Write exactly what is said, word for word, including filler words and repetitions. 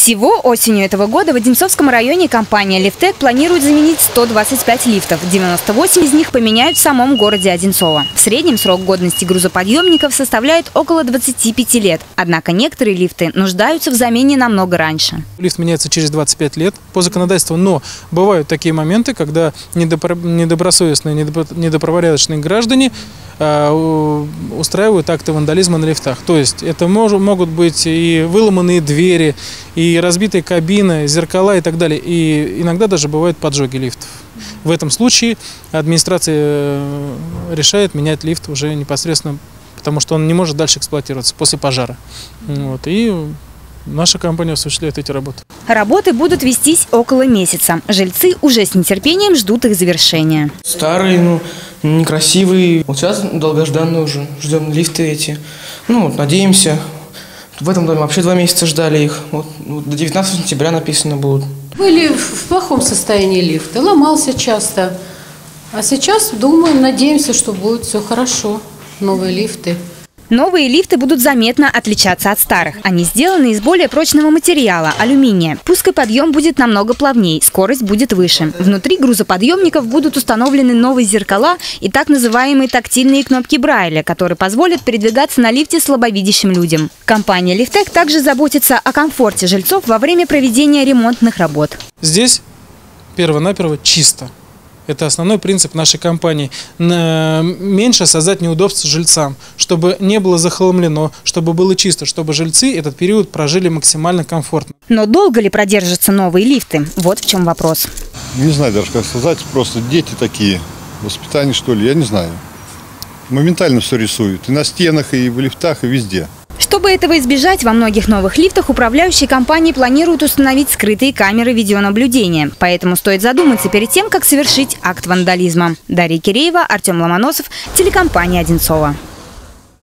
Всего осенью этого года в Одинцовском районе компания «Лифтек» планирует заменить сто двадцать пять лифтов. девяносто восемь из них поменяют в самом городе Одинцово. В среднем срок годности грузоподъемников составляет около двадцати пяти лет. Однако некоторые лифты нуждаются в замене намного раньше. Лифт меняется через двадцать пять лет по законодательству, но бывают такие моменты, когда недобросовестные, недобропорядочные граждане устраивают акты вандализма на лифтах. То есть это могут быть и выломанные двери, и разбитые кабины, зеркала и так далее. И иногда даже бывают поджоги лифтов. В этом случае администрация решает менять лифт уже непосредственно, потому что он не может дальше эксплуатироваться после пожара. Вот. И наша компания осуществляет эти работы. Работы будут вестись около месяца. Жильцы уже с нетерпением ждут их завершения. Старые, ну, некрасивые. Вот сейчас долгожданные уже. Ждем лифты эти. Ну, вот, надеемся. В этом доме вообще два месяца ждали их. Вот, до девятнадцатого сентября написано будут. Были в плохом состоянии лифты, ломался часто. А сейчас думаем, надеемся, что будет все хорошо. Новые лифты. Новые лифты будут заметно отличаться от старых. Они сделаны из более прочного материала – алюминия. Пуск и подъем будет намного плавнее, скорость будет выше. Внутри грузоподъемников будут установлены новые зеркала и так называемые тактильные кнопки Брайля, которые позволят передвигаться на лифте слабовидящим людям. Компания «Лифтек» также заботится о комфорте жильцов во время проведения ремонтных работ. Здесь перво-наперво чисто. Это основной принцип нашей компании. Меньше создать неудобств жильцам, чтобы не было захламлено, чтобы было чисто, чтобы жильцы этот период прожили максимально комфортно. Но долго ли продержатся новые лифты? Вот в чем вопрос. Не знаю даже, как сказать. Просто дети такие. Воспитание, что ли, я не знаю. Моментально все рисуют. И на стенах, и в лифтах, и везде. Чтобы этого избежать, во многих новых лифтах управляющие компании планируют установить скрытые камеры видеонаблюдения. Поэтому стоит задуматься перед тем, как совершить акт вандализма. Дарья Киреева, Артем Ломоносов, телекомпания «Одинцово».